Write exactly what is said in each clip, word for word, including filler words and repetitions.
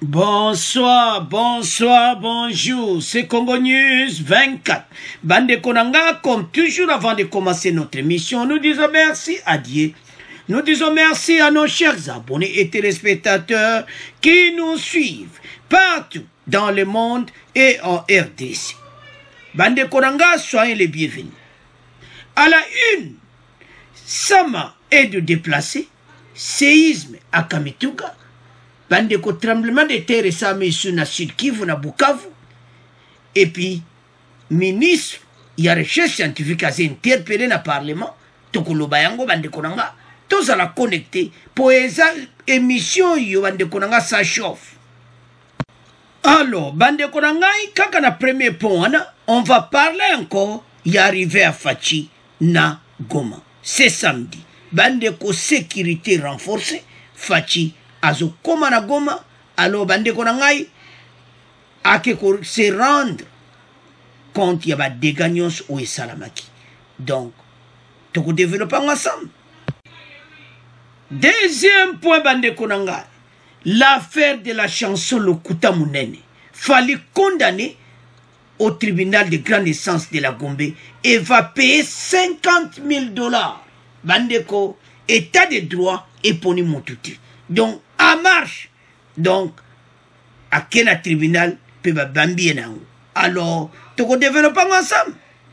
Bonsoir, bonsoir, bonjour, c'est Congo News vingt-quatre. Bande Konanga, comme toujours avant de commencer notre émission, nous disons merci à Dieu. Nous disons merci à nos chers abonnés et téléspectateurs qui nous suivent partout dans le monde et en R D C. Bande Konanga, soyez les bienvenus. À la une, Sama est de déplacer, séisme à Kamituga. Bande ko tremblement de terre et ça mais sur na Sud Kivu na Bukavu. Et puis ministre il y a recherche scientifique à interpellé na parlement tokoloba yango bande konanga tous à la connecter pour esa émission yo bande konanga ça chauffe. Alors bande konanga kaka na premier point on va parler encore y arrivé à Fachi na Goma. C'est samedi. Bande ko sécurité renforcée Fachi azo koma na Goma, alors bande konangai ake ko se rendre compte y a ba dégagnos ou salamaki. Donc toko développer ensemble. Deuxième point bande konangai, l'affaire de la chanson Lokuta Munene fallait condamner au tribunal de grande instance de la Gombe et va payer cinquante mille dollars. Bande ko état de droit et poni motuti. Donc, en marche. Donc, à quel tribunal peut bambi en alors, tu développes ensemble.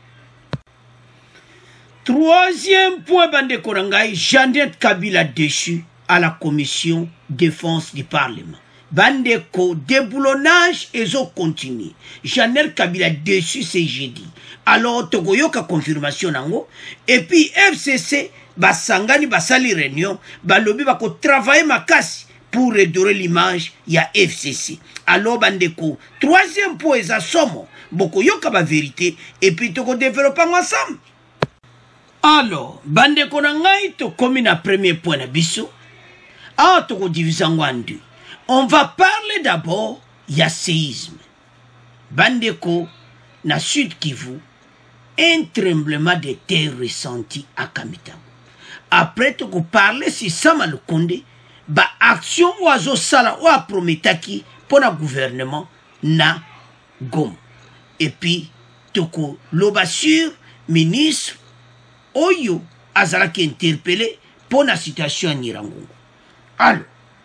Troisième point, bande Korangai, Jeannette Kabila déchu à la commission défense du Parlement. Bande ko déboulonnage et zo continue. Jeannette Kabila déchu c'est jeudi. Alors, tu as confirmation nango. Et puis, F C C, basangani basali réunion, balobi bako travailler makasi pour redorer l'image ya F C C. Alors bandeko, troisième point za somo, boko yoka ba vérité et puis toko développer ensemble. Alors, bandeko na ngai to komi na premier point na biso. Ah toko diviser en deux. On va parler d'abord ya séisme. Bandeko na Sud Kivu, un tremblement de terre ressenti à Kamituga. Après tu parler si Sama Lukonde, ba action oiseau sala ou a prometaki pour le gouvernement na Goma. Et puis tu loba sur ministre Oyo azala qui interpellé pour la situation en Irango. Alors,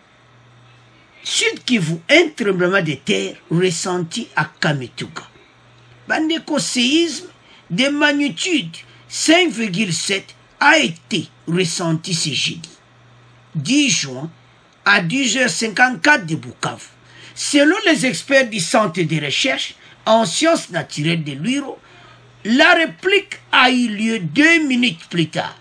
Sud Kivu, un tremblement de terre ressenti à Kamituga. Bandeko séisme de magnitude cinq virgule sept a été ressenti ce jeudi, dix juin, à dix heures cinquante-quatre de Bukavu. Selon les experts du Centre de recherche en sciences naturelles de l'Uiro, la réplique a eu lieu deux minutes plus tard.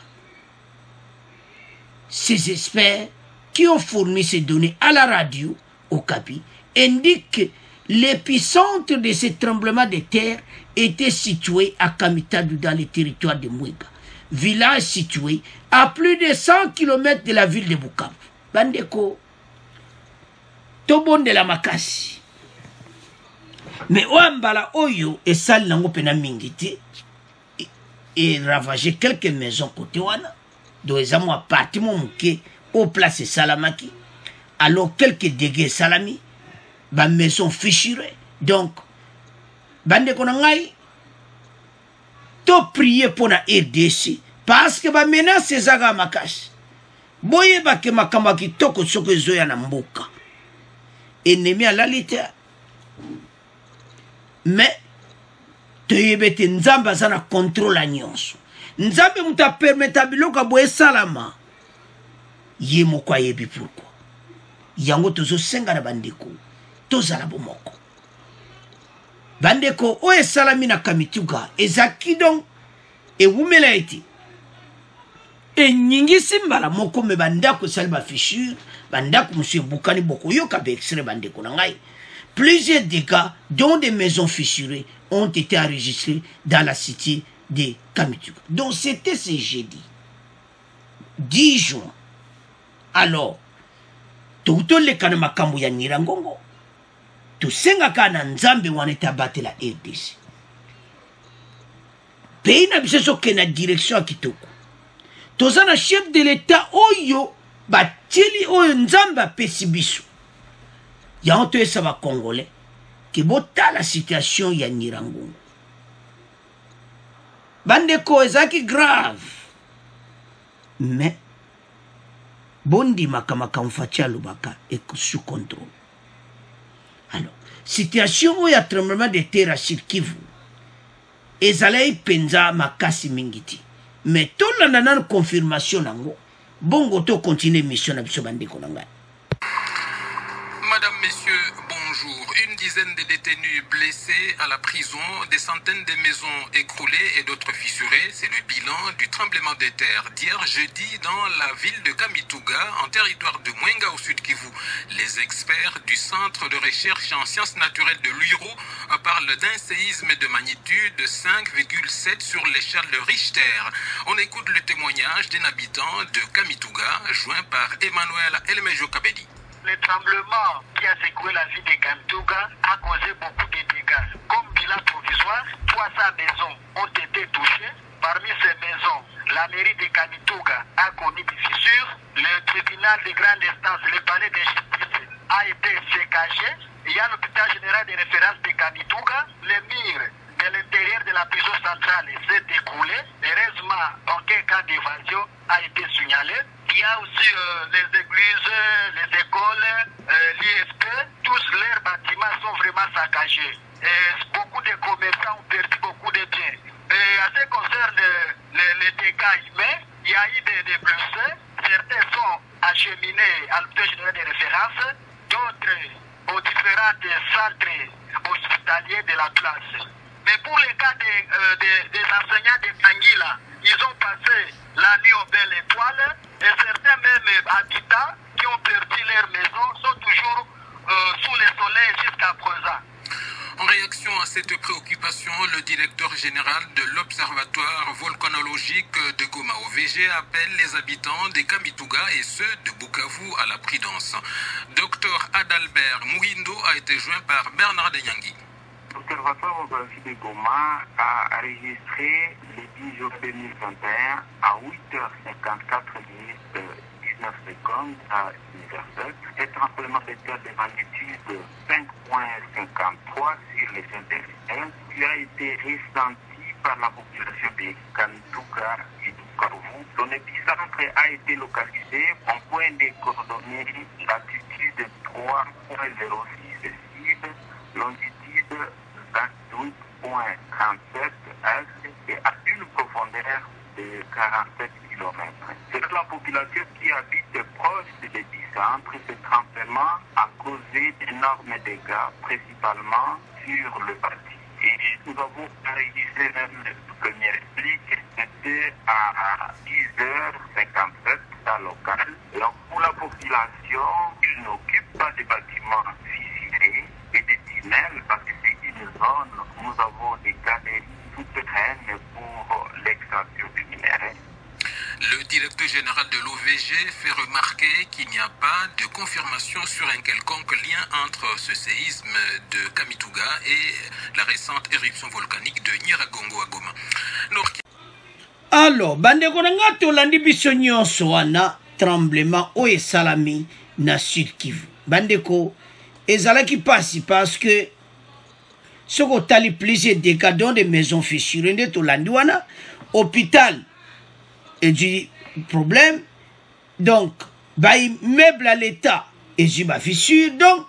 Ces experts qui ont fourni ces données à la radio, au Kapi, indiquent que l'épicentre de ce tremblement de terre était situé à Kamituga dans le territoire de Mouiga, village situé à plus de cent kilomètres de la ville de Bukavu. Bandeko, Tobon de la Makasi. Mais Ouambala Oyo et Sal Nango Pena Mingiti et ravagé quelques maisons côté Wana, dont ils ont appartement mouké au place Salamaki, alors quelques dégâts Salami, ba maison fichurée. Donc, Bandeko Nangai, to prier pour la R D C parce que ba menace zaga makashi boye ba ke makamba kitoko soko zoya na mboka ennemi à la lita mais te yebete nzamba sana contrôle la nyonso nzambe muta permettre biloka boye salama ye moko yebi pourquoi yango tozo senga na bandeko tozala bomoko. Bandeko oye salami na Kamituga ezaki donc e wumela eti e nyingi simbala moko me bandako salba fichur bandako monsieur Bukani boko yoka be extrait bandeko na ngai. Plusieurs dégâts dont des maisons fissurées ont été enregistrés dans la cité de Kamituga. Donc c'était ce jeudi dix juin. Alors tout le kanama kambu ya Nirangongo tusenga kana nzambe waneta batela R D C. Pays na biseso ke na direction a kitoko. Tozana chef de l'état oyo batili oyo nzamba pesi biso. yango toyesa bacongolais ke botala situation ya Nyiragongo. Bandeko ezalaki grave, mais bondimaka makambo Faci alobaka et sous contrôle. Alors situation oyo ya tremblement de terre à Sud Kivu ezalaki penza makasi mingi ti, mais tolanda nanu confirmation nango bongo to continue mission na biso bandeko na ngai. Madame, messieurs, bonjour. Une dizaine de détenus blessés à la prison, des centaines de maisons écroulées et d'autres fissurées. C'est le bilan du tremblement de terre d'hier jeudi dans la ville de Kamituga, en territoire de Mwenga au sud Kivu. Les experts du Centre de recherche en sciences naturelles de l'U I R O parlent d'un séisme de magnitude cinq virgule sept sur l'échelle de Richter. On écoute le témoignage d'un habitant de Kamituga, joint par Emmanuel Elmejo Kabedi. Le tremblement qui a secoué la ville de Kamituga a causé beaucoup de dégâts. Comme bilan provisoire, trois cents maisons ont été touchées. Parmi ces maisons, la mairie de Kamituga a connu des fissures. Le tribunal de grande instance, le palais de justice, a été saccagé. Il y a l'hôpital général de référence de Kamituga. Le mur de l'intérieur de la prison centrale s'est écroulé. Heureusement, aucun cas d'évasion a été signalé. Il y a aussi euh, les églises, les écoles, euh, l'I S P, tous leurs bâtiments sont vraiment saccagés. Et beaucoup de commerçants ont perdu beaucoup de biens. Et en ce qui concerne les, les dégâts humains, il y a eu des, des blessés. Certains sont acheminés à l'hôpital général de référence, d'autres aux différents centres hospitaliers de la place. Mais pour les cas des, euh, des, des enseignants de Tanguila, ils ont passé la nuit aux belles étoiles et certains même habitants qui ont perdu leur maison sont toujours euh, sous le soleil jusqu'à présent. En réaction à cette préoccupation, le directeur général de l'Observatoire volcanologique de Goma O V G appelle les habitants de Kamituga et ceux de Bukavu à la prudence. Docteur Adalbert Mouindo a été joint par Bernard Denyangui. L'Observatoire volcanologique de Goma a enregistré le dix juin deux mille vingt et un à huit heures cinquante-quatre minutes dix-neuf secondes à universel un tremblement de terre de magnitude cinq virgule cinquante-trois sur les intérieurs qui a été ressenti par la population de Kamituga et du Bukavu. Son épicentre a été localisé en point de coordonnées latitude trois virgule zéro six sud, longitude vingt-huit virgule trente-sept est et à une profondeur de quarante-sept kilomètres. C'est la population qui habite proche de l'épicentre. Ce tremblement a causé d'énormes dégâts, principalement sur le bâti. Et nous avons enregistré même le premier réplique, c'était à dix heures cinquante-sept à local. Donc pour la population, il n'occupe pas de bâtiments fissurés et des tunnels parce que c'est une zone où nous avons des galeries souterraines pour l'extraction du minerai. Le directeur général de l'O V G fait remarquer qu'il n'y a pas de confirmation sur un quelconque lien entre ce séisme de Kamituga et la récente éruption volcanique de Nyiragongo à Goma. Donc... Alors, bandeko nanga tolandi biso nyonso wana tremblement oyo esalami na Sud Kivu. Bandeko ezalaki pasi parce que soko otali plusieurs dégâts dans des maisons fissurées nde tolandi wana hôpital et du problème. Donc, bah, meuble à l'état et du ma fissure. Donc,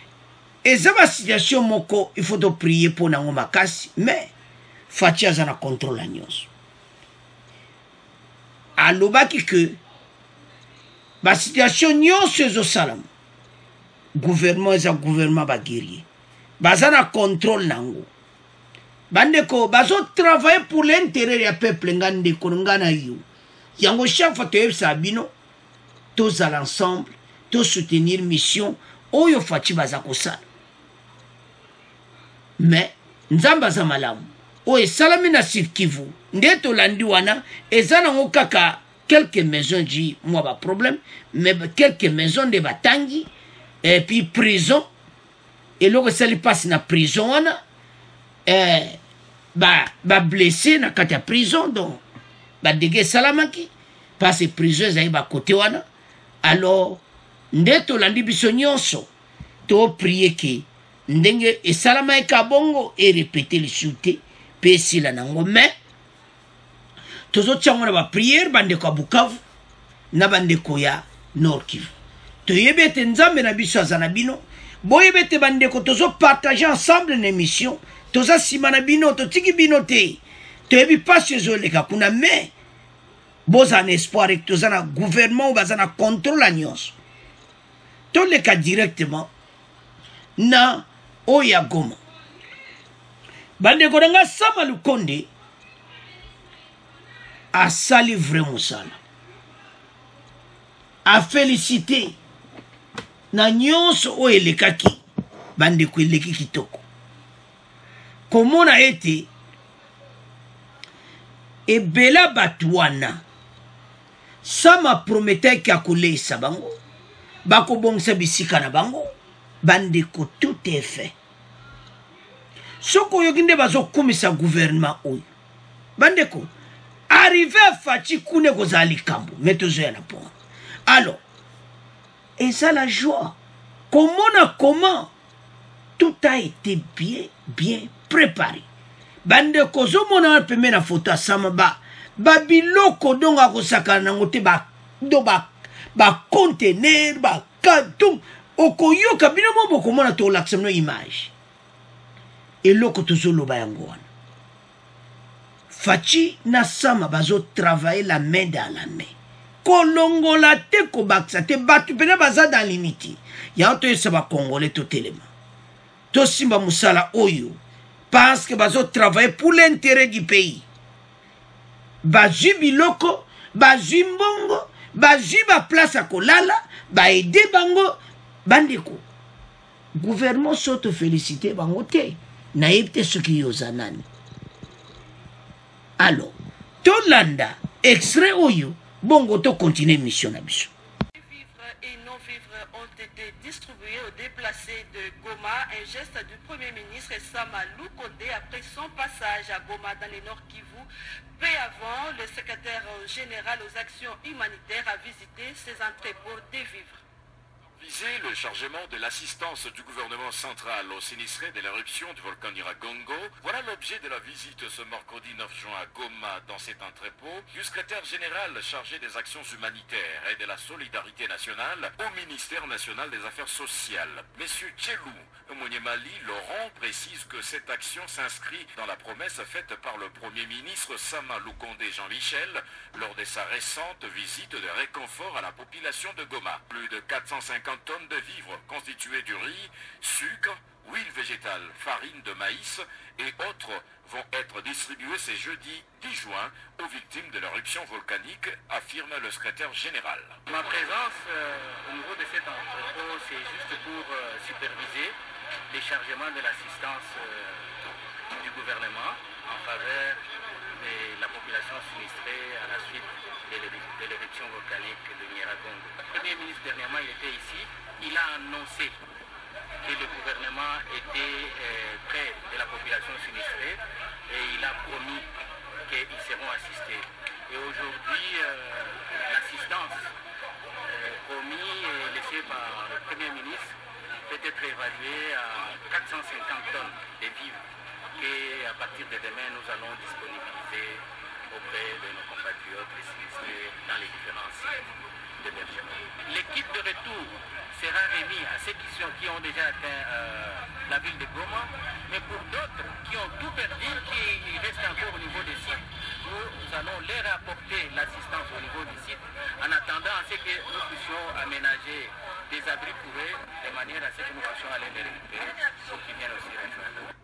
et ça ma situation moko, il faut prier pour n'ango makasi, mais Faci azana contrôle la nyos. Alobaki que ma situation nyos ezo salam. Gouvernement et gouvernement ba guerrier. Bazana contrôle nango. Bandeko bazo travailler pour l'intérêt du peuple ngande konongana yo. Yango chaque fois que sabino tous à l'ensemble, tous soutenir mission oyo Faci bazako sala. Mais nzamba za malamu oyo salami na Sud Kivu ndeto landi wana ezana ngokaka quelques maisons dit moi ba problème mais quelques maisons de batangi et puis prison et loko sali passe na prison wana eh ba ba blessé na kata prison donc ba dégâts salamaki parce que prison ezali ba côté wana alors ndeto landi biso nyonso to prier ke ndenge esalama eka bongo e répéter le souté pe sila nango mais tozo tsango na ba prière bande ko Bukavu na bande ko ya Nord Kivu to yebete nzambe na biso azana bino boyebete bande ko tozo partager ensemble une émission toza simana bino to tiki bino te to yebi pas yezo leka kuna mais boza un espoir que toza na gouvernement ou baza na contrôle nyonso to leka directement na oya Goma bande ko nga Sama Lukonde a sali vraiment sala a félicité na nyonso o elekaki bande ko eleki kitoko komona ete ebela batwana Sama promettait qu'il akolé sa bango bako bongsa bisika na bango bande ko tout est fait soko yokinde bazo kumisa gouvernement oyo bande ko arrivé à Fachi kune kozali kambo metozo ya na pont alors et ça la joie comment comment tout a été bien bien préparé bande ko zo mona peme na photo à Sama ba babiloko donga kosaka nango te ba do ba ba conteneur ba kadum okoyoka bino mo bokomona to laksano image eloko tozoloba yango wana Fachi na Sama bazo travailler la main dans la main kolongola te ko baksa te batu pena baza dans l'unité ya to yesa ba congolais to telema to simba musala oyo parce que bazo travailler pour l'intérêt du pays baji biloko baji mbongo baji ba place à kolala ba aider bango bandeko gouvernement s'auto féliciter bango te na yebte soki yozanani alors tolanda extrait oyo bongo to continuer mission na biso. Vivres et non-vivres ont été distribués aux déplacés de Goma, un geste du Premier ministre Sama Lukonde après son passage à Goma dans le Nord Kivu. Peu avant, le secrétaire général aux actions humanitaires a visité ces entrepôts de vivres. Viser le chargement de l'assistance du gouvernement central aux sinistrés de l'éruption du volcan Nyiragongo, voilà l'objet de la visite ce mercredi neuf juin à Goma dans cet entrepôt du secrétaire général chargé des actions humanitaires et de la solidarité nationale au ministère national des affaires sociales. Monsieur Tchelou Monyemali Laurent précise que cette action s'inscrit dans la promesse faite par le Premier ministre Sama Lukonde Jean-Michel lors de sa récente visite de réconfort à la population de Goma. Plus de quatre cent cinquante tonnes de vivres constituées du riz, sucre, huile végétale, farine de maïs et autres vont être distribuées ce jeudi dix juin aux victimes de l'éruption volcanique, affirme le secrétaire général. Ma présence euh, au niveau de cet entrepôt, c'est juste pour euh, superviser les chargements de l'assistance euh, du gouvernement en faveur de la population sinistrée à la suite de l'éruption volcanique de Nyiragongo. Le Premier ministre dernièrement il était ici, il a annoncé que le gouvernement était euh, près de la population sinistrée et il a promis qu'ils seront assistés. Et aujourd'hui, euh, l'assistance euh, promis et laissée par le Premier ministre peut être évaluée à quatre cent cinquante tonnes de vivres et à partir de demain nous allons disponibiliser auprès de nos compatriotes sinistrés dans les différents sites d'hébergement. L'équipe de retour sera remis à ceux qui, sont, qui ont déjà atteint euh, la ville de Goma, mais pour d'autres qui ont tout perdu, qui restent encore au niveau des sites, nous, nous allons leur apporter l'assistance au niveau du site en attendant à ce que nous puissions aménager des abris pour eux de manière à ce que nous puissions aller les récupérer pour qu'ils viennent aussi rejoindre.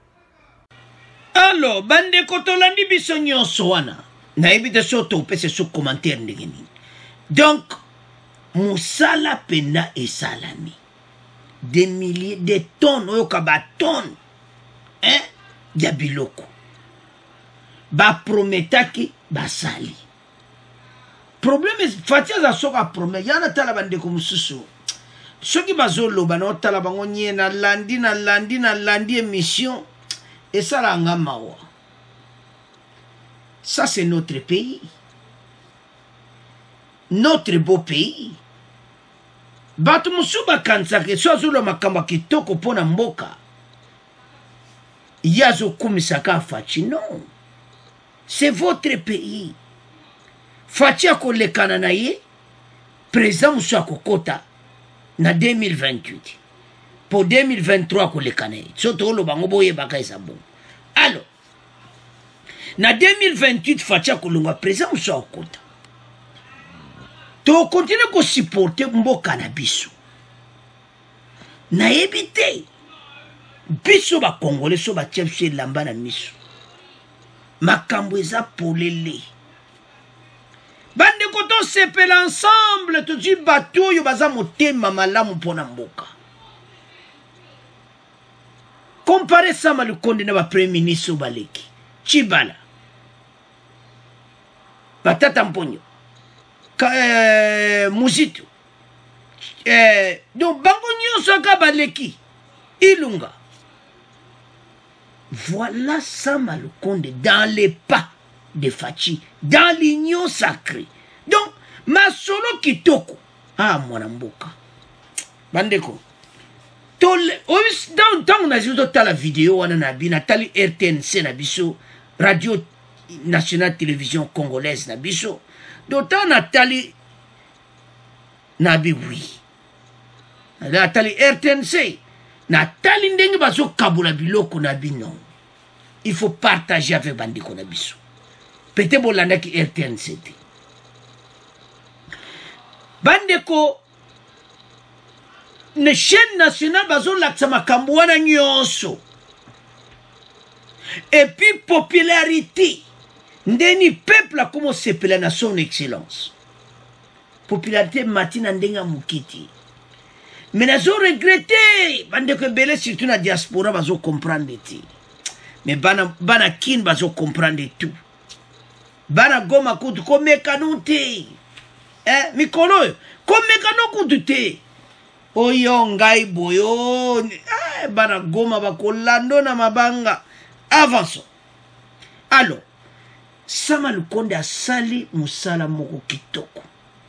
Alors, bande kotolandi biso nyonso wana na ebite soto pese so commentaire ndenge nini. Donc musala pena esalami des milliers de tonnes oyoka ba tonnes hein ya biloko ba prometaki basali problème fatia za soka promet yana tala bande ko mususu soki bazoloba na tala bango nye na landi na landi na landi émission. Et ça, la ngamawa. Ça, c'est notre pays. Notre beau pays. bato mosusu bakanisaka so azoloba makambo ya kitoko mpo na mboka ye azokumisaka afaci. Non, c'est votre pays. Faci akolekana na ye président mosusu akokota na deux mille vingt-huit pour deux mille vingt-trois akolekana ye so toloba ngo boyebaka eza bongo. Alors na deux mille vingt-huit Faci akolongwa président mosusu akokota, tokontinue kosupporte mboka na biso. Nayebi te biso bakongole so batia biso elamba na miso makambo eza polele. Bandeko tosepela ensemble tozwi bato oyo baza motema malamu mpona mboka. Compare Sama Lukonde na ba premier ministre baleki Chibala Batata Mponyo Ka, euh, Muzito euh, donc bango nyonso ka baleki Ilunga. Voilà Sama Lukonde dans les pas de Faci, dans l'union sacrée. Donc masolo kitoko ah mwana mboka bandeko tole ois dans tant na zizo ta la vidéo wana na bi Nathalie R T N C na biso radio nationale télévision congolaise na biso d'autant Nathalie na bi oui Nathalie R T N C Nathalie ndenge bazo kabula biloko na bi non, il faut partager avec bandeko na biso peut-être bolanda ki R T N C te bandeko ne chaîne nationale bazo laksa makambo wana nyonso et puis popularité ndeni peuple a comment s'appelle na son excellence popularité matina ndenga mukiti mais nazo regretter bandeko belé surtout na diaspora bazo comprendre ti mais bana bana kin bazo comprendre tout bana Goma kutu komeka nute eh mikolo komeka no kutu te oyo ngai boyo eh bana Goma bakolando na mabanga avançons. Alors Sama Lukonde asali musala moko kitoko.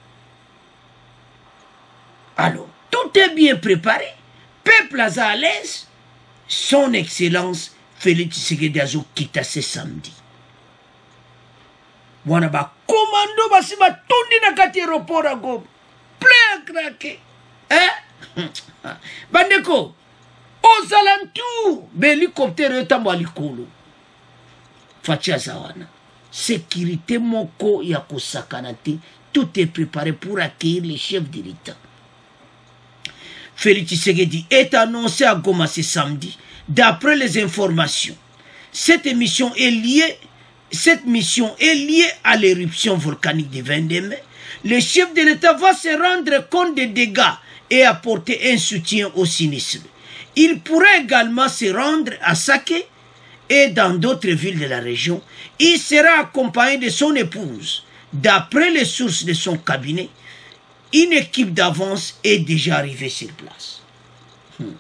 Alors tout est bien préparé, peuple aza à l'aise. Son excellence Félix Tshisekedi azo kita ce samedi. Wana ba commando basi ba tondi na kati aéroport à Goma plein craqué eh bandeko aux alentours l'hélicoptère etambo likolo Faci azawana sécurité moko ya kosakana te, tout est préparé pour accueillir les chefs de l'État. Félix Tshisekedi est annoncé à Goma ce samedi. D'après les informations, cette émission est liée Cette mission est liée à l'éruption volcanique du vingt-deux mai. Le chef de l'État va se rendre compte des dégâts et apporter un soutien aux sinistres. Il pourrait également se rendre à Saké et dans d'autres villes de la région. Il sera accompagné de son épouse. D'après les sources de son cabinet, une équipe d'avance est déjà arrivée sur place. Hmm.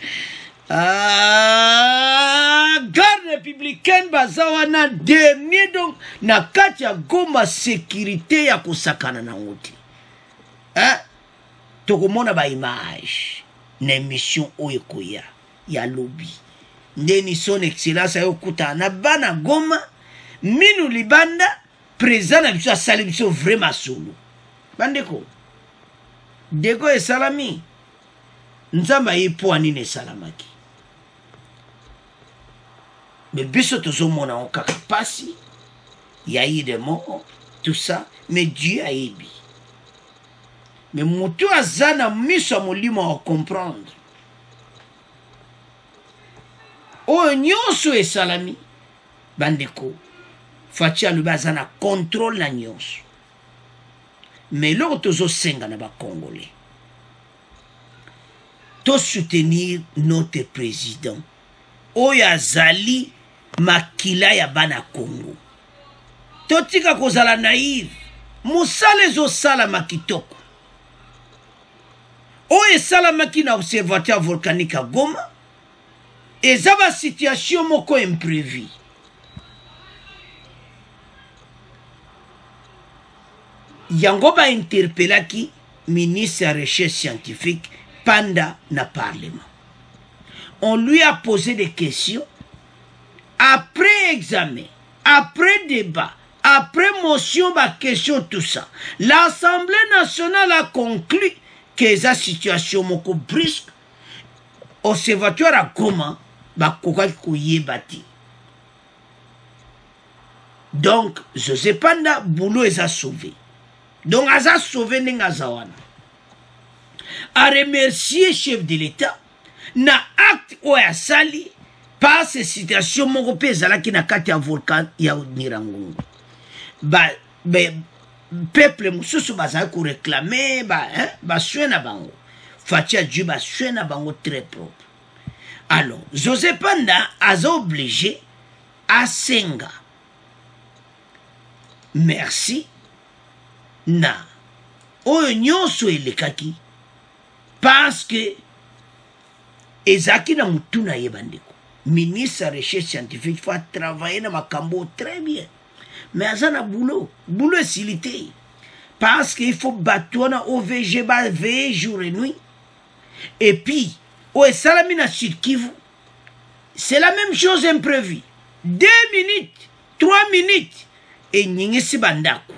Ah, garde républicaine bazawana dernier donc na kati ya Goma sécurité ya kosakana na ngoti. Hein? Tokomona ba image na émission oyekoya ya lobby. Ndeni son excellence ayo kuta na bana Goma minu libanda président na biso asali biso vraiment solo. Bandeko. Deko e salami. Nzamba yipo anine salamaki. Mais biso tozomona on kaka pasi, il y a eu des morts, tout ça, mais Dieu a ébi. Mais mutu azana miso molimo a comprendre. O nyonso e salami, bandeko, Faci aluba azana contrôle na nyonso. Mais l'autre tozo senga na ba Congolais. To soutenir notre président. Oya zali makila ya bana Congo. Totika kozala naïve. Musale zo sala makitoko. Oye sala makina observatoire volcanique à Goma. Et zaba situation moko imprévue. Yango ba interpellaki ministre de la recherche scientifique pendant le Parlement. On lui a posé des questions. Après examen, après débat, après motion, bah, question, tout ça, l'Assemblée nationale a conclu que la situation est brusque. Observatoire à Goma, bah, bâti. Donc, José Panda, boulot est sauvé. Donc, il a sauvé Nengazawana. A remercier le chef de l'État, na acte ou a sali, par cette situation, mon repère, zala qui n'a qu'à un volcan, il y a Nirangongo. Bah, bah, peuple, moussou, bah, ça a réclamé, bah, hein, bah, suena bango. Fatia Dieu, bah, suena bango très propre. Alors, José Panda a obligé à Senga. Merci. Na. Oignon sur le kaki. Parce que, Ezaki na mutuna yebandeko. Ministre de la recherche scientifique faut travailler dans ma cambo très bien. Mais ça na boulot. Boulot est silité. Parce qu'il faut battre au V G, veiller jour et nuit. Et puis, au Salamina Sud Kivu, c'est la même chose imprévue. Deux minutes, trois minutes, et n'y si bandako.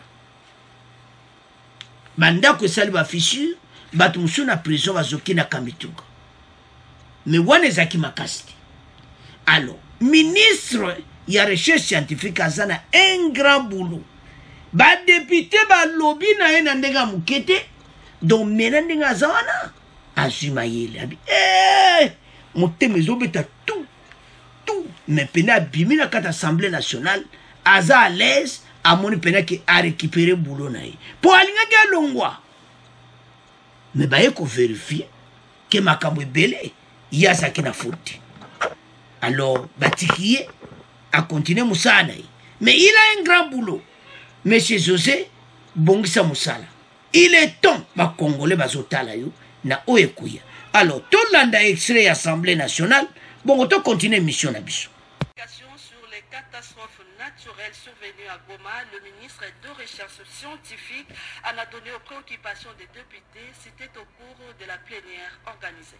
Bandako saliba fissure, batumusu na prison bazoki na Kamituga. Mais wane zaki makasti. Alors, ministre y a recherche scientifique azana un grand boulot. Ba député ba lobby na ena ndenga mukete, donc mena ndenga zawana. Azuma yele abi. Eh, moté mezo beta tout, tout. Mais pena bimi na kat assemblée nationale, aza à l'aise, a moni pena ki a récupéré boulot na ye. Pour alinga ki alongwa. Mais ba yeko vérifier que makambo ebele ya zaki na faute. Alors, Batikiye a continué Moussala. Mais il a un grand boulot. Monsieur José, Bongisa Moussala. Il est temps, ma Congolais bazotala yo, na oekuya. Alors, tout l'anda extrait Assemblée nationale, bon, on continue mission na biso. Sur les catastrophes naturelles survenues à Goma, le ministre de Recherche scientifique en a donné aux préoccupations des députés, c'était au cours de la plénière organisée.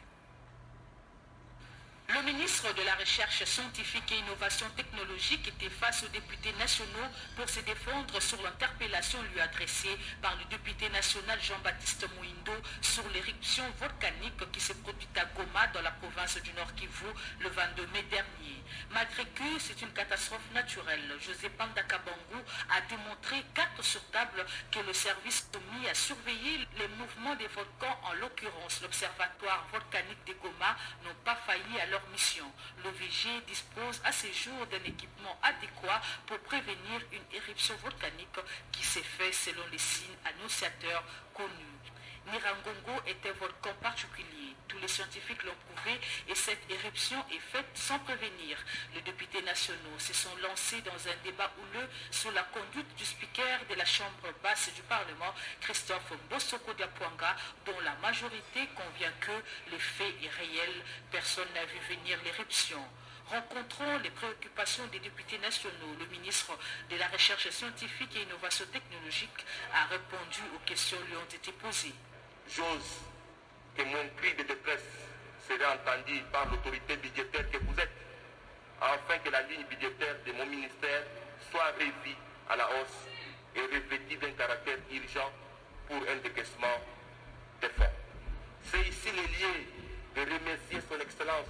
Le ministre de la Recherche scientifique et innovation technologique était face aux députés nationaux pour se défendre sur l'interpellation lui adressée par le député national Jean-Baptiste Mouindo sur l'éruption volcanique qui s'est produite à Goma dans la province du Nord Kivu le vingt-deux mai dernier. Malgré que c'est une catastrophe naturelle, José Panda Kabangu a démontré carte sur table que le service mis à surveiller les mouvements des volcans, en l'occurrence l'Observatoire volcanique de Goma, n'ont pas failli à leur mission. Le V G dispose à ce jour d'un équipement adéquat pour prévenir une éruption volcanique qui s'est faite selon les signes annonciateurs connus. Nirangongo est un volcan particulier. Tous les scientifiques l'ont prouvé et cette éruption est faite sans prévenir. Les députés nationaux se sont lancés dans un débat houleux sous la conduite du speaker de la Chambre basse du Parlement, Christophe Mbosoko Diapwanga, dont la majorité convient que les faits est réel. Personne n'a vu venir l'éruption. Rencontrons les préoccupations des députés nationaux. Le ministre de la Recherche scientifique et innovation technologique a répondu aux questions lui ont été posées. J'ose que mon cri de détresse serait entendu par l'autorité budgétaire que vous êtes, afin que la ligne budgétaire de mon ministère soit revue à la hausse et revêtue d'un caractère urgent pour un décaissement des fonds. C'est ici le lieu de remercier son Excellence,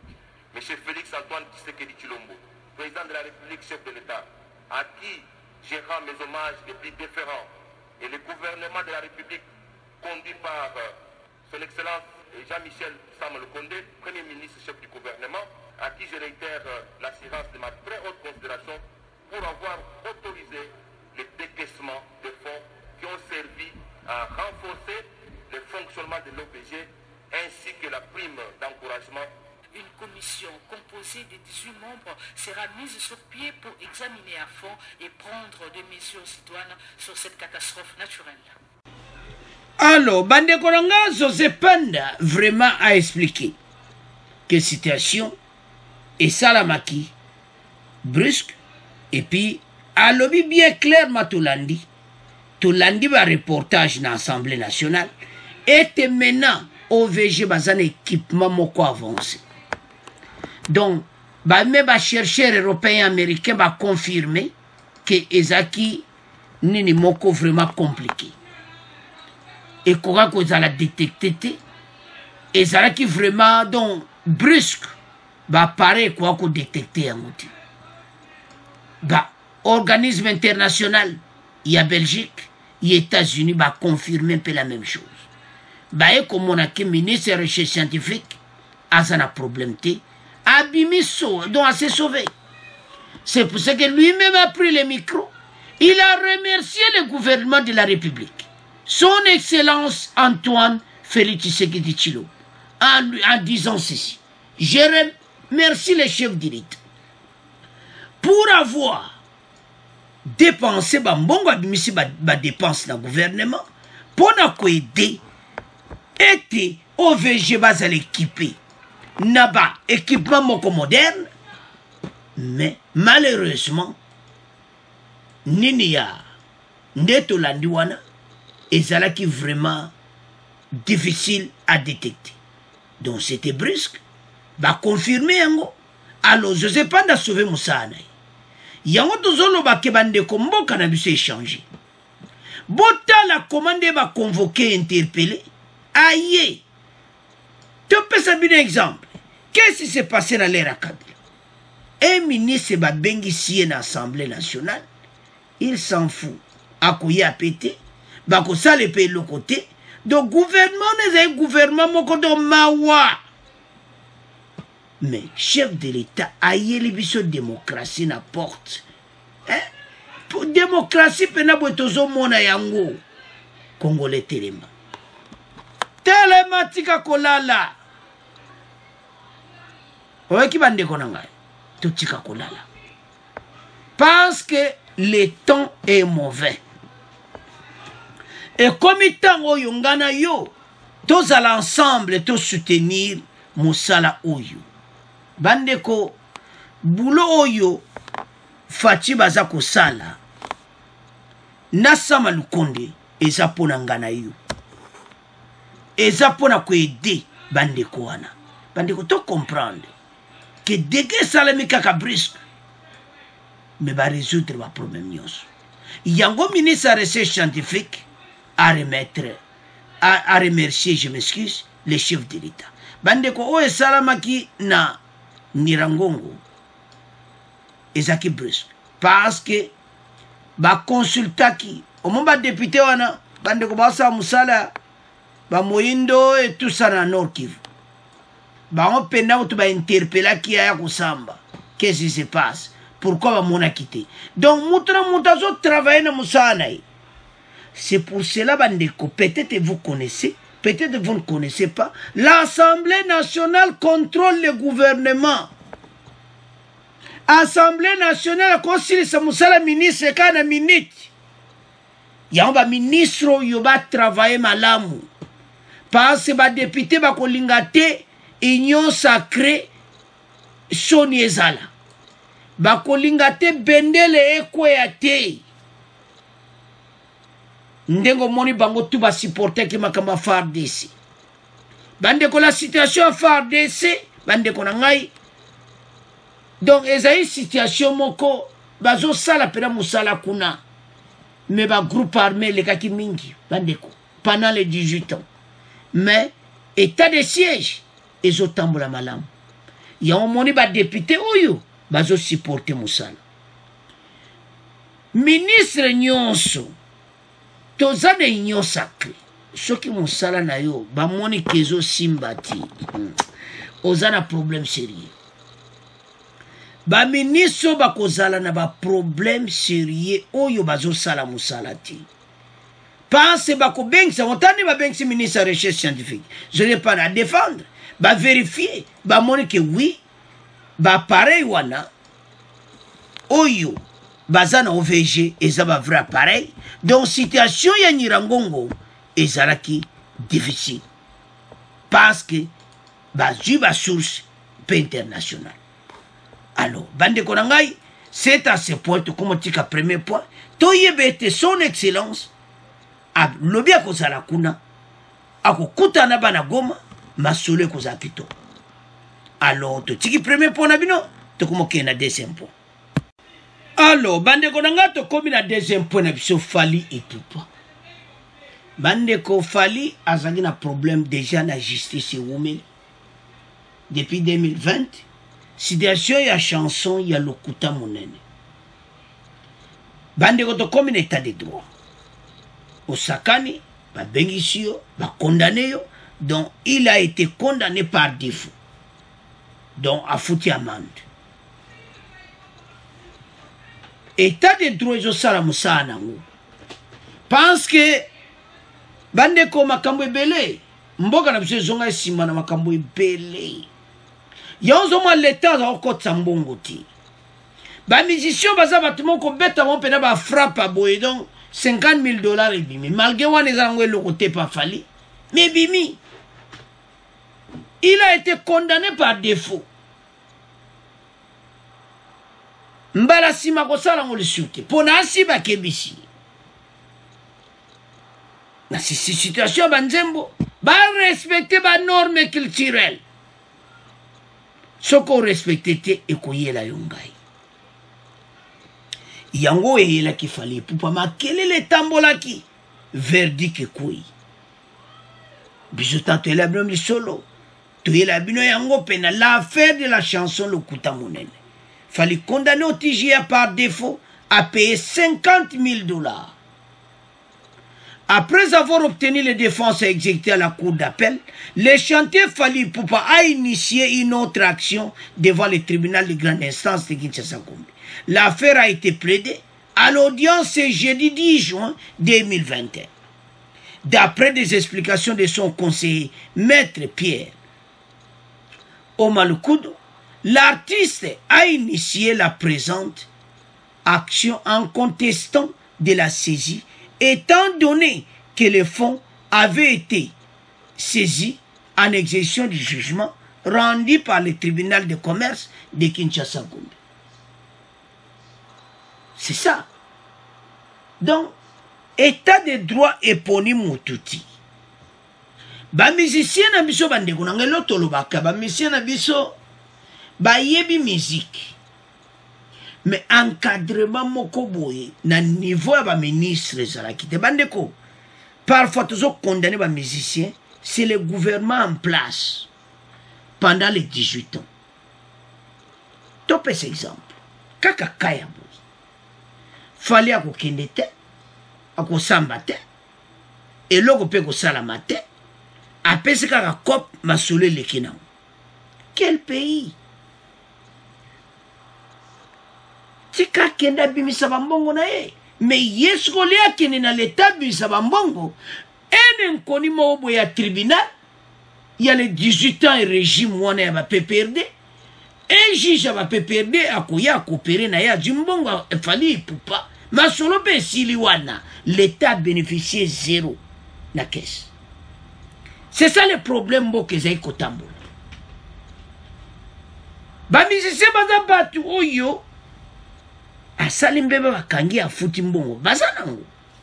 M. Félix Antoine Tshisekedi Tshilombo, président de la République, chef de l'État, à qui je rends mes hommages les plus déférents, et le gouvernement de la République, conduit par euh, son Excellence Jean-Michel Sama Lukonde, Premier ministre, chef du gouvernement, à qui je réitère euh, l'assurance de ma très haute considération pour avoir autorisé le décaissement des fonds qui ont servi à renforcer le fonctionnement de l'O P G ainsi que la prime d'encouragement. Une commission composée de dix-huit membres sera mise sur pied pour examiner à fond et prendre des mesures idoines sur cette catastrophe naturelle. Alors, Bandekolanga José Panda vraiment a expliqué que situation est salamaki, brusque, et puis, à l'objet bien clair Matolandi, tout lundi ba reportage dans l'Assemblée nationale et maintenant O V G bazan équipement moko avancé. Donc ba me ba chercheur européen américain ba confirmer que ezaki nini moko vraiment compliqué. Et quoi que ça la détecté et ça qui vraiment donc brusque bah pareil quoi que détecté en outil bah organisme international il y a Belgique il y a États-Unis bah confirmer un peu la même chose bah et comme on a que ministre de recherche scientifique a ça un problème té abimiso donc à se sauver. C'est pour ça que lui-même a pris le micro. Il a remercié le gouvernement de la République, son Excellence Antoine Félix Tshisekedi Tshilombo, en, en disant ceci. Je remercie les chefs d'élite pour avoir dépensé ba mbongo abimisi ba, ba dépense dans le gouvernement pour nous aider et O V G bazal équipé naba équipement moko moderne mais malheureusement nini ya ndeto landi wana ezalaki vraiment difficile à détecter. Donc c'était brusque. Ba confirmer yango. Alors je sais pas de sauver Moussa. Yango tozolo ba kebande kombo kana biso échanger. Bota la commande ba convoquer interpeller. Aïe. Tu peux savoir un exemple. Qu'est-ce qui s'est passé dans l'ère Kabila? Un ministre ba bengi sié dans l'Assemblée nationale. Il s'en fout. Akouye a pété. Bako ça le pays le côté. Donc gouvernement n'est un gouvernement moko de mawa. Mais chef de l'État aïe les biso démocratie na porte. Hein? Pour démocratie pena botozo mona yango. Congolais telema. Telematika kolala. Oye ki bande konanga. Tutika kolala. Parce que le temps est mauvais. Et comme il y a yo, tous à l'ensemble, tous soutenir Moussala Oyo. Bandeko, boulot Oyo, Fati Bazako Sala, Nasama Lukonde, et Zapona Ngana yo. Et Zapona ko aider Bandeko wana. Bandeko, tu comprendre que dès que Salami Kaka brisque, mais va résoudre le problème. Il y a un ministre de recherche scientifique à remettre, à, à remercier, je m'excuse, les chefs de l'État. Bandeko, oe salamaki na Nirangongo, ezaki brusque. Parce que, ba consultaki, au moment ba député wana, bandeko ba sa musala, ba moindo et tout ça na Nord Kivu. Ba on pena ou tu ba interpella qui a kusamba. Qu'est-ce qui se passe? Pourquoi on a quitté? Donc, moutra moutazo travaille dans Moussanaï. C'est pour cela, Bandeko, peut-être vous connaissez, peut-être vous ne connaissez pas, l'Assemblée nationale contrôle le gouvernement. Assemblée nationale, quand il y a un ministre, c'est un minute. Il y a un ministre qui va travailler malamu. Parce que les députés vont kolingate union sacrée Soniezala. Bakolingate bendele ekweyate. Ndengo moni bango tu ba supporter ki makamba F A R D C. Bande ko la situation F A R D C, bande ko na ngai. Donc ezai situation moko bazo sala pena musala kuna. Mais ba groupe armé le kaki mingi bande ko pendant les dix-huit ans. Mais état de siège ezo tambola malamu. Ya on moni ba député oyo bazo supporter musala. Ministre nyonso toza de union sacrée. Soki musala na yo ba moni kezo simbati. Oza na problème sérieux. Ba ministre ba kozala na ba problème sérieux oyo bazo sala musala ti. Pense ba ko bengsa ontani ba bengsi ministre de recherche scientifique. Je n'ai pas à défendre. Ba vérifier, ba moni que oui, ba pareil wana oyo bazana O V G ezaba vrai pareil. Donc situation ya Nirangongo ezalaki difficile parce que bazu ba source internationale. Alors bande konangai c'est à ce point comme tika premier point toyebete son excellence alobi akozala kuna akokutana bana Goma masolo ekozala kitoko. Alors totiki premier point na bino tokomoke na deuxième point. Alors bandeko na nga tokomi na deuxième point na biso Fally Ipupa. Bandeko Fally azangi na problème déjà na justice women depuis deux mille vingt. Situation ya chanson ya lokuta monene. Bandeko tokomi na état de droit. Osakani ba bengisi yo ba condamné yo, donc il a été condamné par défaut. Donc a foutu amende. État de droit ezosala mosala nango. Parce que bandeko makambo ebele mboka na biso ezonga esima na makambo ebele. Yonzo mwa l'état azakokotisa mbongo ti. Ba musicien baza bato moko beta mo pena ba frappe a boye donc cinquante mille dollars ebimi. Malgré wana eza nango eloko te pa Fally. Mais bimi. Il a été condamné par défaut. Mbala sima kosala ngo lisuki. Pona asiba kebisi. Na si situation banzembo ba respecter ba normes culturelles. Soko respecter te ekoyela yongai. Yango eyela ki Fally Ipupa makelele tambolaki. Verdict ekoi. Biso tanto ela bino solo. To ela bino yango pena l'affaire de la chanson lokuta monene. Fally condamné au T G A par défaut à payer cinquante mille dollars. Après avoir obtenu les défenses exécutées à la cour d'appel, le chanteur Fally Ipupa a initié une autre action devant le tribunal de grande instance de Kinshasa-Gombe. L'affaire a été plaidée à l'audience ce jeudi dix juin deux mille vingt et un. D'après des explications de son conseiller, Maître Pierre Omalukudu, l'artiste a initié la présente action en contestant de la saisie, étant donné que les fonds avaient été saisis en exécution du jugement rendu par le tribunal de commerce de Kinshasa-Gombe. C'est ça. Donc, état de droit éponyme Moutouti. Ba musicien na biso bandeko na ngelo tolobaka ba musicien na biso ba yebi musique. Mais encadrement moko boye na niveau ya ba ministre ezalaki te bandeko. Parfois toujours condamné ba musicien, c'est le gouvernement en place pendant les dix-huit ans. Topé cet exemple. Kaka kaya boye. Fallait ako kende te, ako samba te, et loko pe ko salama te, apesi kaka kop masole leki nango. Quel pays? Tika kenda bimisa bambongo na ye, mais yesko lea kende na l'état bimisa bambongo, ene nkoni maobo ya tribunal, ya le dix-huit ans et régime wana ya ba P P R D, un juge ya ba P P R D akoya akopere na ya jimbongo Fally Ipupa, masolo pe sili wana, l'état bénéficiait zéro na caisse. C'est ça le problème bo que zai kotambola. Ba musicien baza batu oyo asali mbebe bakangi afuti mbongo baza nango.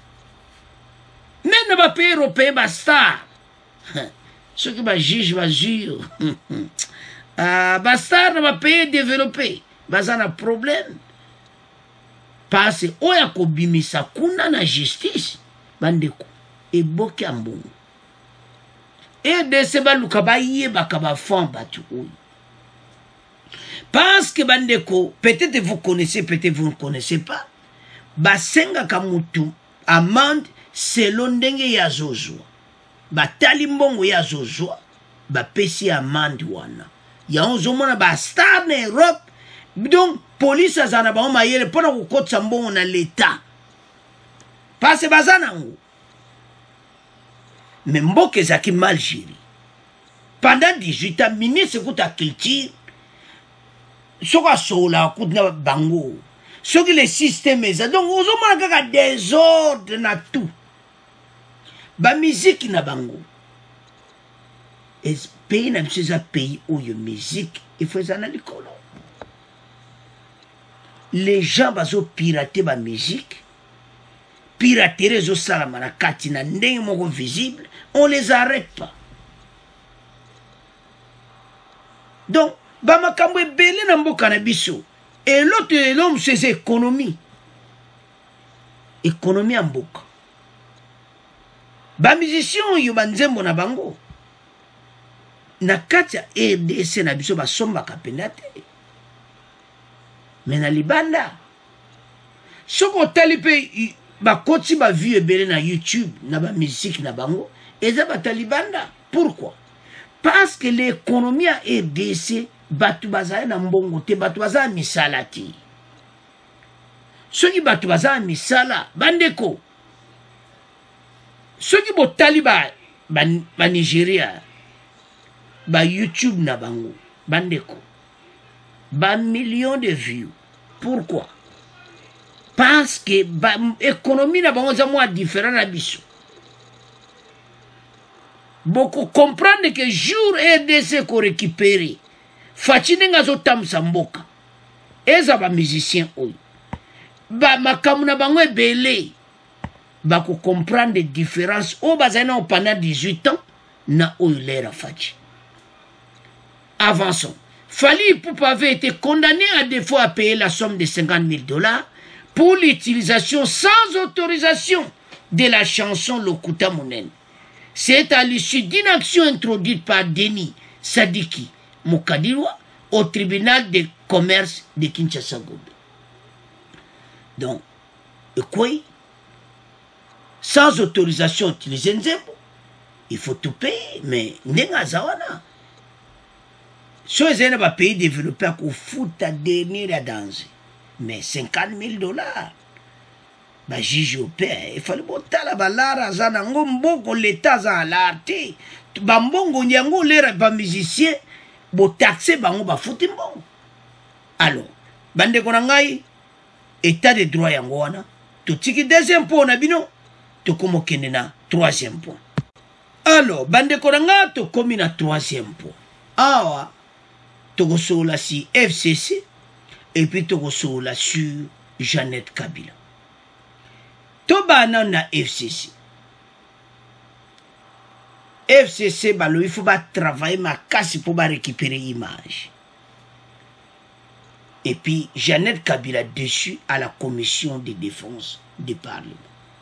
Mena ba pays européen ba star. Ce qui ba juge ba jure. Ah ba star na ba pays développé baza na problème. Parce que oya ko bimisa kuna na justice bandeko eboki ambongo. Et de se baluka ba yeba ka ba fond batu oyo. Parce que bandeko, peut-être vous connaissez, peut-être vous ne connaissez pas, basenga kamutu amende selon ndenge ya zozwa. Ba talimbongo ya zozwa, ba pesi amende wana. Ya onzomona ba star na Europe, donc police azana ba mayele pona kokotsa mbongo na l'état. Parce que bazana ngo. Mais mboke zaki mal géré. Pendant dix-huit ans, ministre kuta culture, soka sola kutna bango. Soki le système est donc ozo mona kaka désordre na tout. Ba musique na bango. Et pays na mseza pays où y musique, il faut ça na likolo. Les gens bazo pirater ba musique piraterie ezosalama na kati na ndenge moko visible, on les arrête pas. Donc bamakambo ebele na mboka na biso, et l'autre l'homme c'est économie économie ya mboka. Bamusicien oyo banzembo na bango na kati ya R D C na biso basombaka mpenza te, me na libanda soki otali mpe bakoti bavue ebele na YouTube na bamusike na bango eza bata libanda. Pourquoi? Parce que l'économie ya R D C bato bazali na mbongo te, bato bazala misala te. Soki bato bazala misala bandeko, soki botali ba ba, ba Nigeria ba YouTube na bango bandeko ba millions de vues. Pourquoi? Parce que ba économie na bango za moi différent na biso. Beaucoup comprendre que jour R D C ko récupérer Fachine nga zo tamsa mboka eza ba musicien oyo ba makamu na bango ebele ba ko comprendre des différences o bazana pendant dix-huit ans na oyo lera fachi. Avançons. Fally Ipupa avait été condamné à deux fois à payer la somme de cinquante mille dollars pour l'utilisation sans autorisation de la chanson Lokuta Monene. C'est à l'issue d'une action introduite par Denis Sadiki Mukadiwa au tribunal de commerce de Kinshasa Gombe. Donc, quoi? Sans autorisation utiliser Nzembo, il faut tout payer, mais Nenga Zawana. Si vous avez un pays développé à foutre à dernier à danser, mais cinquante mille dollars, bah juge au père, il fallait botter la balara, zanango mbongo l'état zan l'arté, bambongo nyango l'air ba musicien, bo taxé bango ba foutre mbongo. Alors, bande konangai, état de droit yango wana, tout tiki deuxième point na bino, to komo kenena troisième point. Alors, bande konanga to komi na troisième point. Awa, Togo Sola si F C C et puis Togo Sola sur Jeannette Kabila. Toba nan na F C C. F C C balo il faut pas travailler ma casse pour ba récupérer image. Et puis Jeannette Kabila dessus à la commission de défense du Parlement.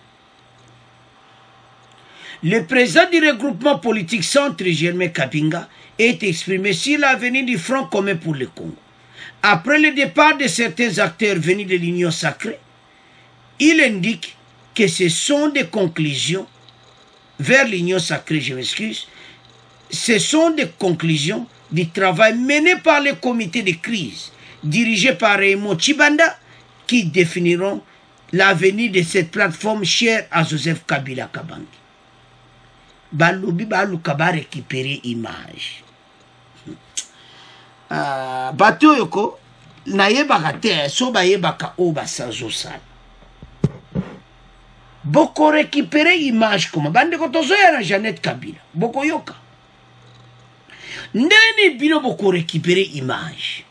Le président du regroupement politique Centre Germain Kabinga est exprimé sur l'avenir du Front commun pour le Congo. Après le départ de certains acteurs venus de l'Union sacrée, il indique que ce sont des conclusions vers l'Union sacrée, je m'excuse, ce sont des conclusions du travail mené par le comité de crise dirigé par Raymond Tshibanda qui définiront l'avenir de cette plateforme chère à Joseph Kabila Kabange. Balobi baluka ba récupérer image. Uh, bato yoko na yebaka te so ba yebaka o ba sanzosala. Boko récupérer image comme bande ko tozoya na Jeannette Kabila. Boko yoka. Ndeni bino boko récupérer image.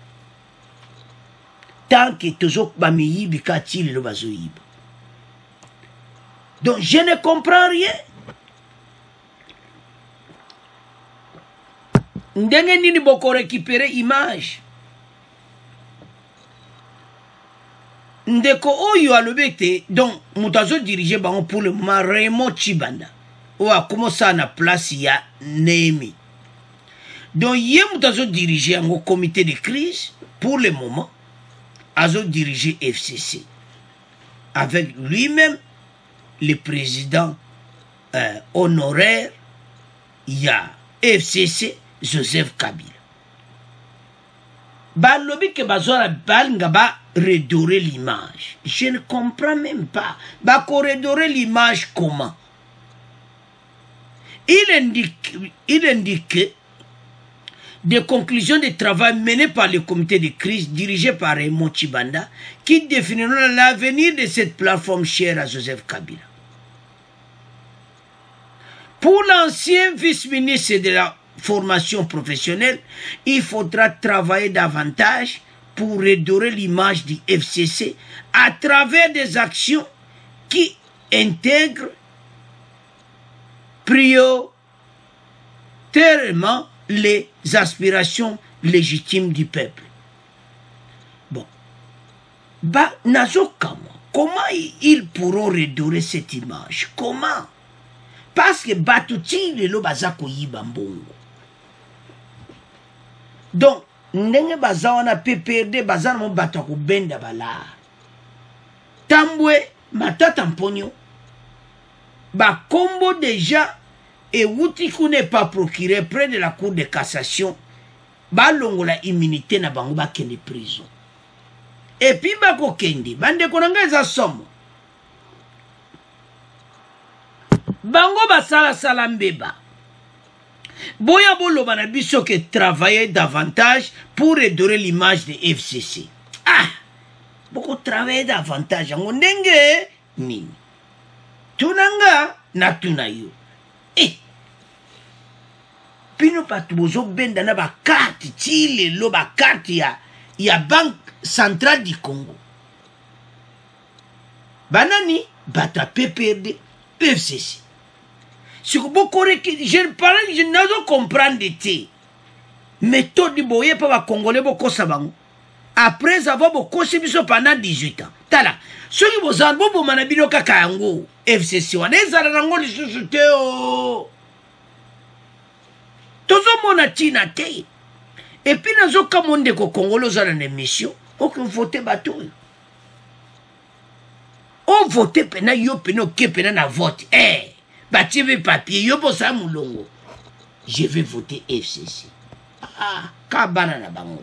Tant que tozo ba miyibi katili lo bazoyiba. Donc je ne comprends rien. Ndenge nini boko récupérer image. Ndeko oyo alobete donc mutazo diriger bango pour le moment Raymond Tshibanda. Ou a commencé na place ya Nehemi. Donc yé mutazo diriger un comité de crise pour le moment. Azo diriger F C C. Avec lui-même le président euh, honoraire ya F C C Joseph Kabila. Balobi que bazora balnga ba redorer l'image. Je ne comprends même pas. Ba ko redorer l'image comment? Il indique, il indique des conclusions de travail menées par le comité de crise dirigé par Raymond Tshibanda qui définiront l'avenir de cette plateforme chère à Joseph Kabila. Pour l'ancien vice-ministre de la formation professionnelle, il faudra travailler davantage pour redorer l'image du F C C à travers des actions qui intègre prioritairement les aspirations légitimes du peuple. Bon. Bah, Nazokama, comment ils pourront redorer cette image? Comment? Parce que Batouti, le lo bazako yibambongo. Donc, ndenge baza wana P P R D baza na mo bato ko benda bala. Tambwe matata mponyo. Ba combo déjà et wuti n'est pas procuré près de la cour de cassation. Ba longola immunité na bango ba kende prison. Et puis ba ko kende bande konanga eza somo. Bango ba sala sala mbeba. Boya bolo bana biso que travailler davantage pour redorer l'image de F C C. Ah, beaucoup travailler davantage. Ngo ndenge nini. Tunanga na tunayo. Eh. Pino patu bozo benda na ba carte chile lo ba carte ya ya Banque Centrale du Congo. Banani bata P P R D F C C. Je ne parle, je n'ai pas comprendre de méthode du boye pour les Congolais beaucoup sabango. Après avoir beaucoup subi pendant dix-huit ans. Tala. Ceux qui vous ont beaucoup manabino kakayango F C C. On est à la rango de société. Tous les gens tina te. Et puis dans ce cas monde ko Congolais dans une émission, aucun voté bateau. On vote pena yo pena ke pena na vote. Eh. Bâtir papier, yo bossa moulongo. Je vais voter F C C. Ah, kabana na bango.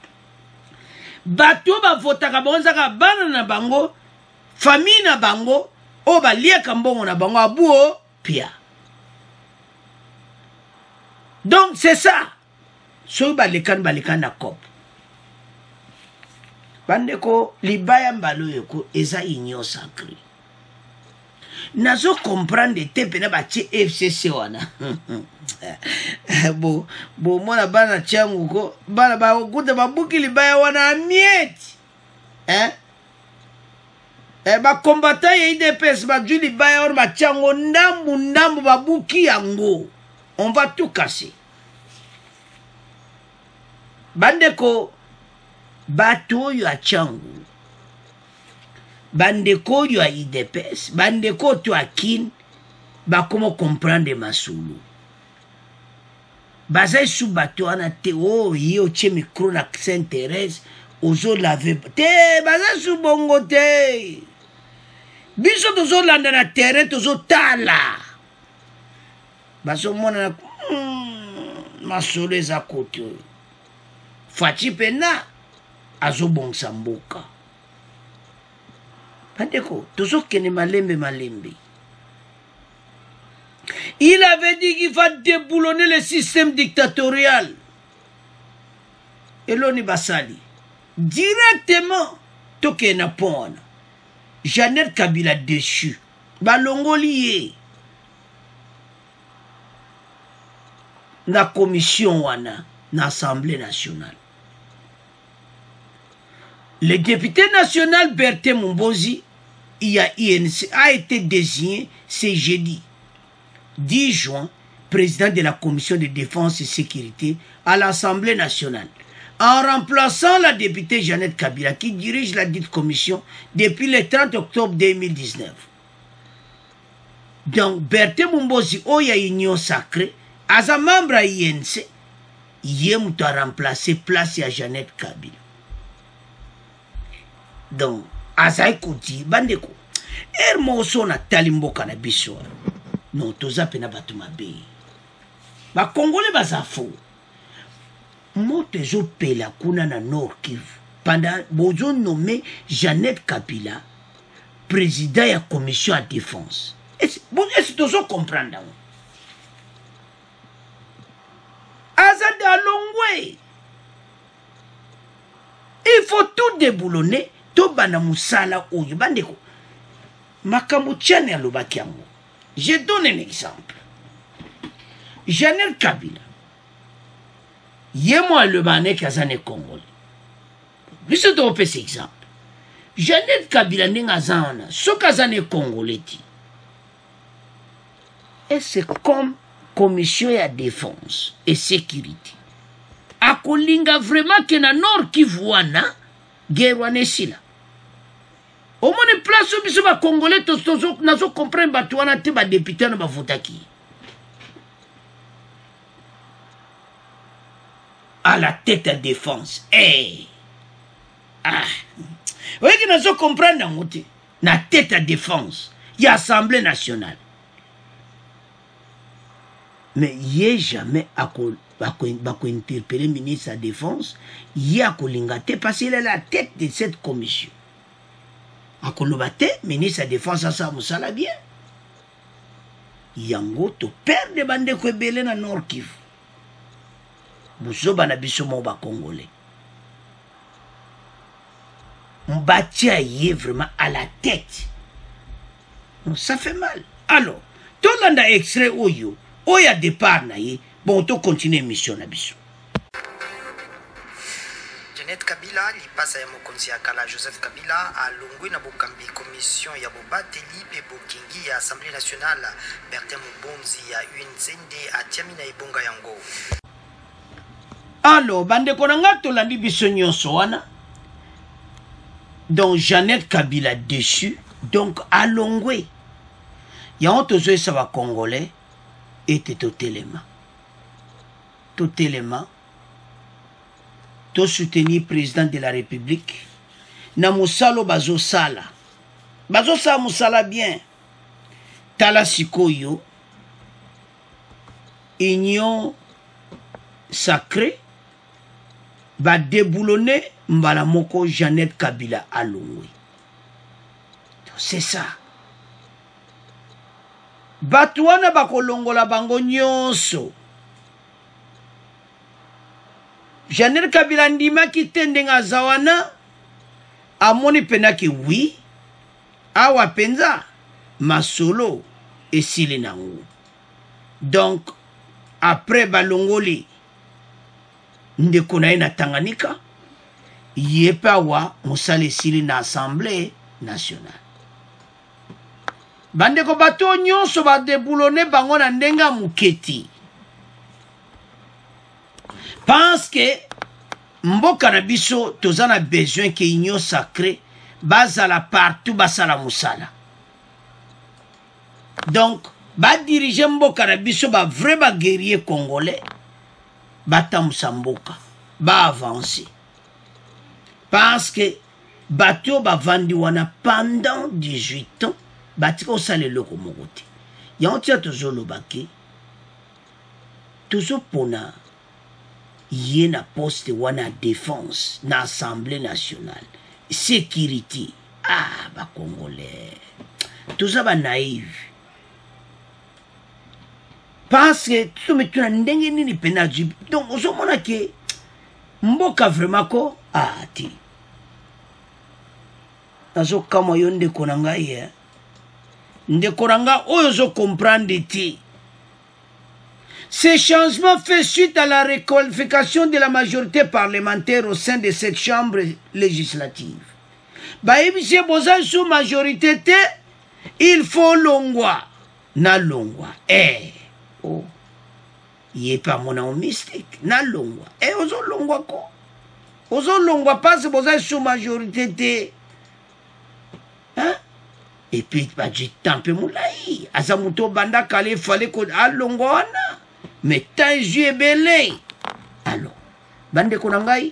Bato ba vota ka bonza ka bana na bango, famille na bango, o ba lia kambongo na bango abuo pia. Donc c'est ça. So ba lekan ba lekan na kop. Bandeko libaya mbalo yoko eza union sacrée. Nazo comprendre te pena ba ti F C C wana. Bo bo mona bana changu ko bana ba kuta babuki libaya wana mieti. Hein? Eh ba combattant ya I D P S ba ju libaya wana ba chango ndambu ndambu babuki yango. On va tout casser. Bandeko bato yo changu. Bandeko yo I D P S, bandeko to akin, ba comment comprendre masulu. Bazay sou bato ana te oh yo che micro na Sainte-Thérèse, ozo lave te bazay sou bongo te. Biso tozo landa na terrain tozo tala. Baso mona hmm, masolo eza kote. Fachi pena azo bon samboka. Malembe malembe. Il avait dit qu'il va déboulonner le système dictatorial. Et l'on basali. Directement, toke na pon. Jeannette Kabila déchu. Balongo lié. Na commission wana, na Assemblée nationale. Le député national Berthe Mumbozi, I A I N C, a été désigné ce jeudi dix juin, président de la Commission de défense et sécurité à l'Assemblée nationale, en remplaçant la députée Jeannette Kabila qui dirige la dite commission depuis le trente octobre deux mille dix-neuf. Donc, Berthe Mumbozi, Oya Union Sacrée, à sa membre à I N C, il a remplacé place à Jeannette Kabila. Donc, Azaï Kouti, Bandeko, Hermoso na talimboka na biso. Non, toza pena batuma be. Ba Congolais bazafo. Mote zo pela kuna na Nord Kivu. Pendant bozo nommé Jeannette Kabila, président de la commission à défense. Est-ce que tozo comprendre? Azad a long way. Il faut tout déboulonner. Tobana musala oyo bandeko makambo tiane alobaki yango. Je donne un exemple. Jeannette Kabila yemo alobane kazane Congolais. Biso to pe cet exemple. Jeannette Kabila ndenge zana soki azane congolais ti et c'est comme commission ya défense et sécurité akolinga vraiment ke na nord Kivu wana guerre wana esila omoni place oyo biso bacongolais nazo comprendre bato wana te badepute na bavotaki à la tête à défense hey. Ah. Oyeki nazo comprendre yango te na tête à défense ya assemblée nationale mais yé jamais ako bako interpeller ministre à défense yé akolinga te parce qu'il est la tête de cette commission akoloba te ministre à défense asa musala bien yango to perdre bandeko ebele na Nord Kivu bozoba na biso mo ba congolais mbatia yé vraiment à la tête ça fait mal alors tolanda extrait oyo oya départ na ye bon to continuer mission na biso Jeannette Kabila lipasa ya mokonzi ya kala Joseph Kabila alongwe na bokambi commission ya bobateli pe bokingi ya Assemblée nationale Bertin Mubonzi ya U N C N D atiami na ibonga yango. Alors bande konanga tolandi biso nyonso wana donc Jeannette Kabila dessus donc alongwe ya ontozo esa ba congolais était totalement totalement to soutenir président de la République na musalo bazo sala bazo sa musala bien tala sikoyo union sacrée va déboulonner mbala moko Jeannette Kabila alongwe c'est ça bato wana bakolongola bango nyonso Jeannette Kabila ndimaki te ndenge aza wana amoni penaki wi awa penza masolo esili nango donc après balongoli ndeko na ye na Tanganyika ye pe awa mosala esili na Assemblée nationale bandeko bato nyonso badeboulone bango na ndenge ya moketi parce que mboka na biso toza na besoin ke union sacrée bazala partout basala musala donc badirige mboka na biso ba vrai ba guerrier congolais batambusa mboka ba avancer parce que bato bavandi wana pendant dix-huit ans batika osala eloko moko te yango tia tozolobaki tozopona ye na poste wana défense na Assemblée nationale sécurité ah ba congolais toza ba naïve parce que tout metuna ndenge nini pena jib donc ozomona ke mboka vraiment ko ah ti azo kama yo ndeko na ngai eh ndeko na ngai oyo zo comprendre ti. Ces changements fait suite à la requalification de la majorité parlementaire au sein de cette chambre législative. Baïbise boza sous majorité te, il faut longwa. Na longwa. Eh. Oh. Yé pas mon mystique. Na longwa. Eh, ozo longwa ko. Ozo longwa pas boza sous majorité te. Hein? Et puis, bah, j'ai tant peu moulaï. Azamuto banda kale fallait qu'on a longwa na. Mais tant yeux belé. Alors, bande konangai.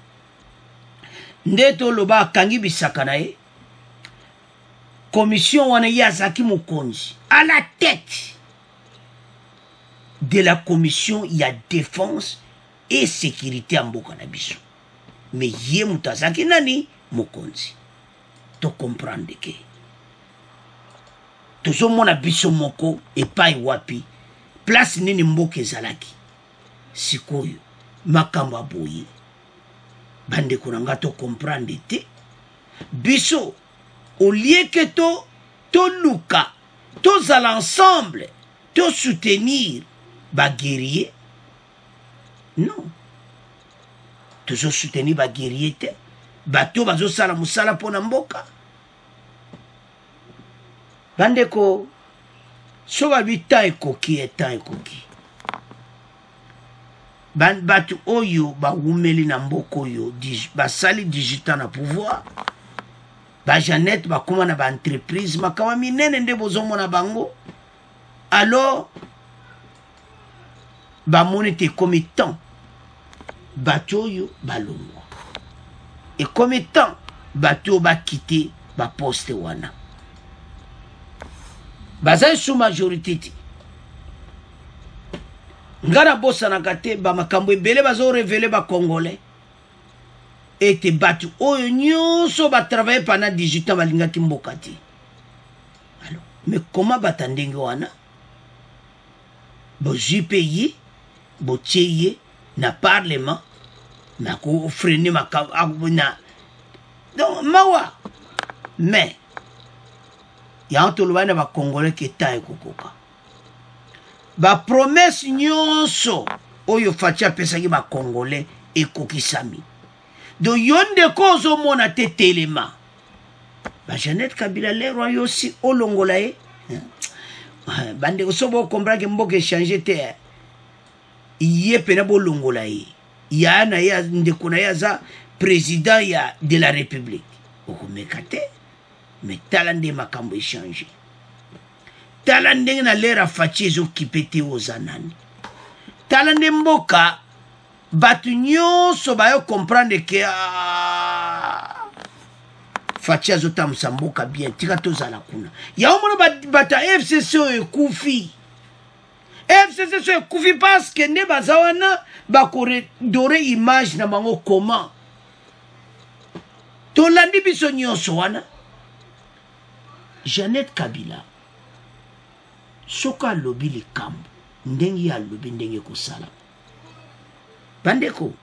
Ndeto loba kangi bisaka na ye. Commission wana yazaki mokonzi. À la tête de la commission, il y a défense et sécurité en mboka na biso. Mais yé mutazaki nani mokonzi. To comprendre que. Tozo mona biso moko et pas wapi. Place nini mboke zalaki sikoyo makamba boye bande konanga to comprendre te biso au lieu que to to luka to à l'ensemble to soutenir ba guerrier non toujours soutenir ba guerrier te bato bazosala musala pona mboka. Bandeko so babita ekoki eta ekoki ban batu oyo ba wumeli na mboko oyo basali digital na pouvoir ba Jeannette ba kuma na ba entreprise makawa minene nde bozomona bango. Alors ba monite committant bato oyo balongwa et committant bato ba quitter ba poste wana bazai sous majorité ti ngara bossa na kate ba makambo ebele bazo révéler ba congolais et te batu oyo nyonso ba travailler pendant dix-huit ans balingaki mboka ti. Alors mais comment batandenge wana bo jipeye bo tieye na parlement na ko freiner makambo na donc mawa mais ya antolobana ba congolais ke ta ekokoka ba promesse nyonso oyo fatia pesa ki ba congolais ekokisami do yonde kozo mona te telema ba Jeannette Kabila lero yo si olongola e bande ko sobo comprendre que mboke changer te iye pena bo longola e ya na ya ndeko na ya za président ya de la république okomekate. Mais talande makambo échangé. Talande na lera fachezo kipete ozanani. Talande mboka batu nyonso bayo comprendre que ah, fachezo tamsa mboka bien tika tozala kuna. Ya omona bata F C C ekufi. F C C ekufi parce que ne bazawana bakore dore image na bango comment. Tolandi biso nyonso wana. Jeannette Kabila soka lobi likambo ndenge ya lobi ndenge kosala bandeko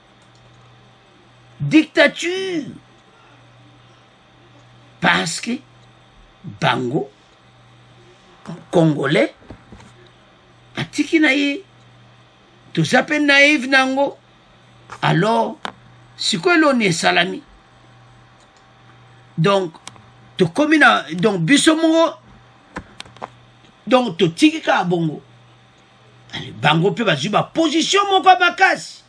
dictature parce que bango congolais atiki na ye tozape naïve nango alors sikoyo ne salami donc to komina donc biso mongo donc to tikika bongo ale bango pe bazwi ba position moko bakasi.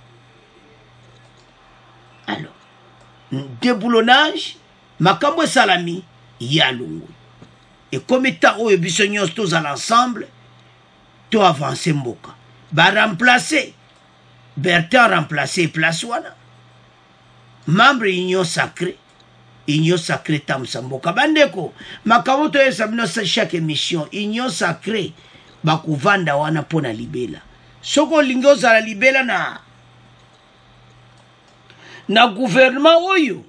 Alors déboulonnage makambo salami ya lungu et comme état oyo biso nyonso tozala ensemble to avancer mboka ba remplacer Bertin remplacer place wana membre union sacrée Union sacrée tamsamboka bandeko makamoto esabino sa chaque émission union sacrée bakuvanda wana pona libela soko lingoza la libela na na gouvernement oyo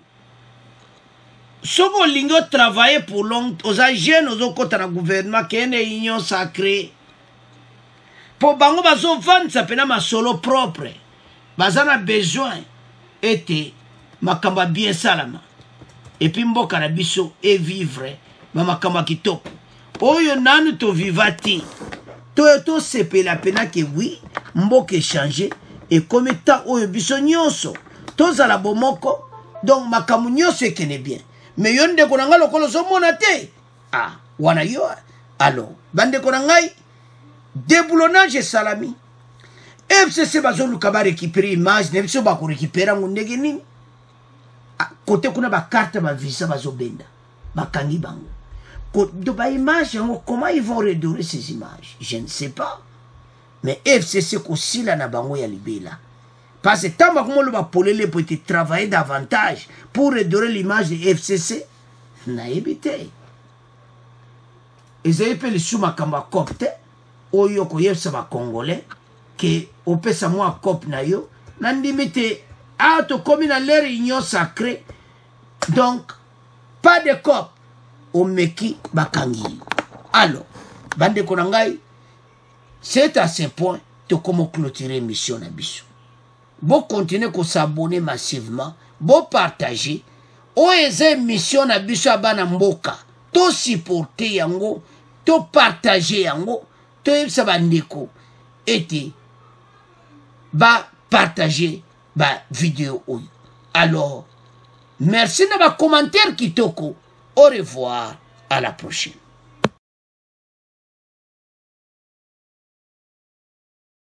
soko lingo travailler pour long oza jeune ozo kota na gouvernement kene union sacrée po bango bazo vendre pena ma solo propre bazana besoin était makamba bien salama. Et puis mboka na biso e vivre mama kama kitoko oyo nanu to vivati to to sepela pena ke oui mboka changer et comme état oyo biso nyonso to zala bomoko donc makamu nyonso ekene bien mais yonde ko nanga lokolo so mona te ah wana yo alors bande ko ngai déboulonnage salami F C C bazolu ka ba récupérer image ne biso ba ko récupérer ngundege nini côté kuna ba carte ba visa bazobenda bakangi bango do ba image comment ils vont redorer ces images je ne sais pas mais F C C ko sila na bango ya libela parce que tant ba komo lo ba polele pour te travailler davantage pour redorer l'image de F C C na éviter ezai pe le suma kamba copte oyo ko yebsa ba congolais que opesa moi cop na yo na ndimite. Ah, to comme dans leur union sacrée. Donc, pas de cop. Au meki bakangi. Alors, bande konangai, c'est à ce point que comment clôturer mission na biso. Bon continuer à s'abonner massivement, bon partager. O eze mission na biso abana mboka. To supporter yango, to partager yango, to yebsa bandeko. Ete ba partager ba vidéo oyo. Alors merci na ba commentaire kitoko. Au revoir, à la prochaine.